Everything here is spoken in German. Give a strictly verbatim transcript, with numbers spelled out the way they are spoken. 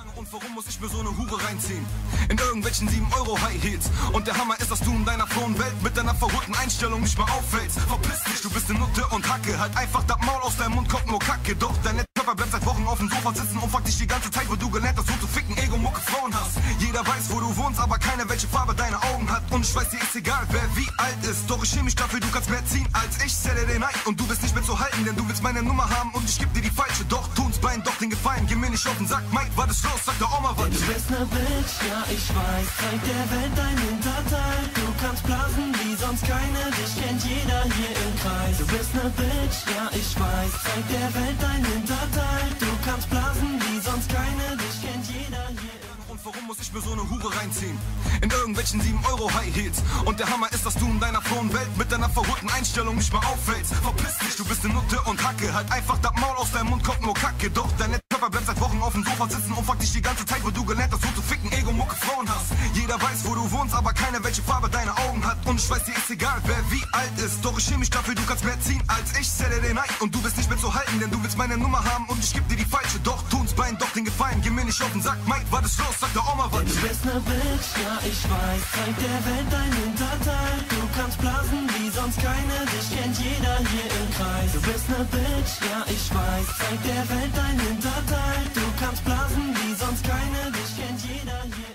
lange und warum muss ich mir so eine Hure reinziehen? In irgendwelchen sieben Euro High Heels. Und der Hammer ist, dass du in deiner frohen Welt mit deiner verrückten Einstellung nicht mehr auffällst. Verpiss dich, du bist eine Nutte und Hacke. Halt einfach das Maul, aus deinem Mund kommt nur Kacke. Doch dein Körper bleibt seit Wochen auf dem Sofa sitzen und fuckt dich die ganze Zeit, wo du gelernt hast, so zu ficken, Ego-Mucke Frauen hast. Jeder weiß, wo du wohnst, aber keiner, welche Farbe deine Augen hat. Und ich weiß, dir ist egal, wer wie alt ist. Doch ich schäme mich dafür, du kannst mehr ziehen als ich. Saturday Night und du bist nicht mehr zu halten, denn du willst meine Nummer haben und ich geb dir die falsche. Doch tun's Bein, doch den Gefallen, geh mir nicht auf den Sack. Mike, war das los? Sag der Oma was. Du bist ne Bitch, ja ich weiß, zeig der Welt dein Hinterteil. Du kannst blasen wie sonst keine, dich kennt jeder hier im Kreis. Du bist ne Bitch, ja ich weiß, zeig der Welt dein Hinterteil. Du kannst blasen wie sonst keine, dich kennt jeder hier im Kreis. Und warum muss ich mir so eine Hure reinziehen? In irgendwelchen sieben Euro High Heels. Und der Hammer ist, dass du in deiner frohen Welt mit deiner verrückten Einstellung nicht mehr auffällst. Verpiss dich, du bist eine Nutte und Hacke. Halt einfach das Maul, aus deinem Mund kommt nur Kacke. Doch dein Körper bleibt seit Wochen auf dem Sofa sitzen und fuckt dich die ganze Zeit, wo du gelernt hast, so zu ficken, Ego-Mucke Frauen hast. Jeder weiß, wo du wohnst, aber keiner, welche Farbe deine Augen hat. Und ich weiß, dir ist egal, wer wie alt ist. Doch ich schäme mich dafür, du kannst mehr ziehen als ich. Saturday Night und du bist nicht mehr zu halten, denn du willst meine Nummer haben und ich geb dir die falsche. Doch tun's Bein, doch den Gefallen, geh mir nicht auf den Sack. Mike, war das los? Sag der Oma was. Du bist ne Bitch, ja ich weiß, zeig der Welt dein Hinterteil. Du kannst blasen wie sonst keine, dich kennt jeder hier im Kreis. Du bist ne Bitch, ja ich weiß, zeig der Welt dein Hinterteil. Du kannst blasen wie sonst keine, dich kennt jeder hier im Kreis.